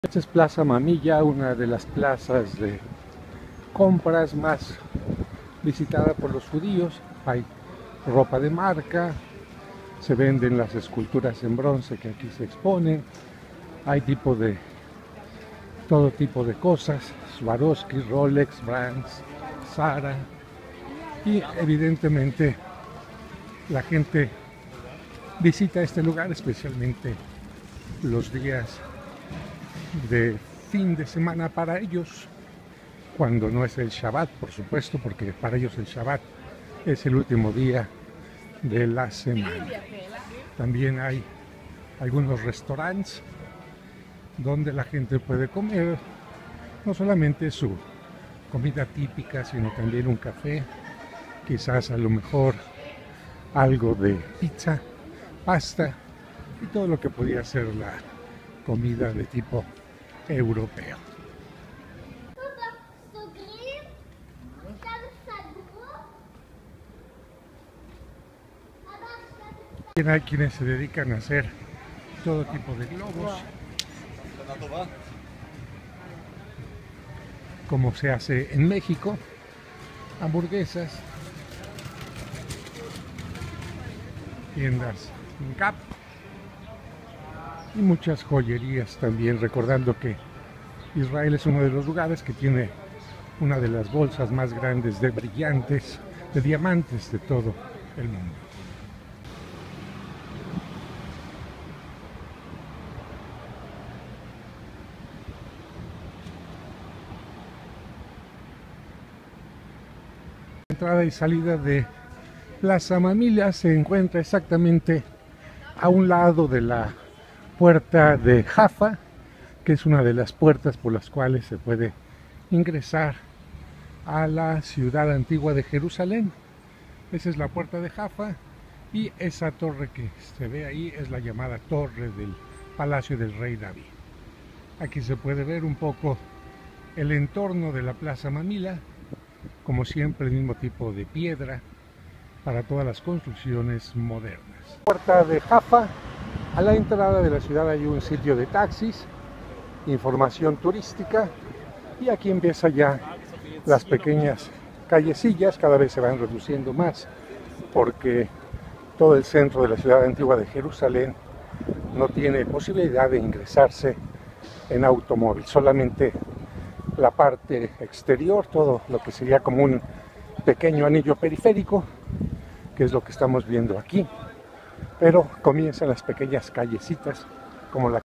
Esta es Plaza Mamilla, una de las plazas de compras más visitada por los judíos. Hay ropa de marca, se venden las esculturas en bronce que aquí se exponen, hay todo tipo de cosas, Swarovski, Rolex, Brands, Zara, y evidentemente la gente visita este lugar especialmente los días de fin de semana para ellos, cuando no es el Shabbat, por supuesto, porque para ellos el Shabbat es el último día de la semana. También hay algunos restaurantes donde la gente puede comer no solamente su comida típica, sino también un café, quizás a lo mejor algo de pizza, pasta y todo lo que podría ser la comida de tipo europeo. Hay quienes se dedican a hacer todo tipo de globos, como se hace en México, hamburguesas, tiendas en Gap y muchas joyerías también, recordando que Israel es uno de los lugares que tiene una de las bolsas más grandes de brillantes, de diamantes de todo el mundo. La entrada y salida de Plaza Mamilla se encuentra exactamente a un lado de la puerta de Jaffa, que es una de las puertas por las cuales se puede ingresar a la ciudad antigua de Jerusalén. Esa es la puerta de Jaffa y esa torre que se ve ahí es la llamada torre del Palacio del Rey David. Aquí se puede ver un poco el entorno de la Plaza Mamilla, como siempre el mismo tipo de piedra para todas las construcciones modernas. Puerta de Jaffa, a la entrada de la ciudad hay un sitio de taxis, información turística, y aquí empieza ya las pequeñas callecillas, cada vez se van reduciendo más porque todo el centro de la ciudad antigua de Jerusalén no tiene posibilidad de ingresarse en automóvil, solamente la parte exterior, todo lo que sería como un pequeño anillo periférico, que es lo que estamos viendo aquí, pero comienzan las pequeñas callecitas como la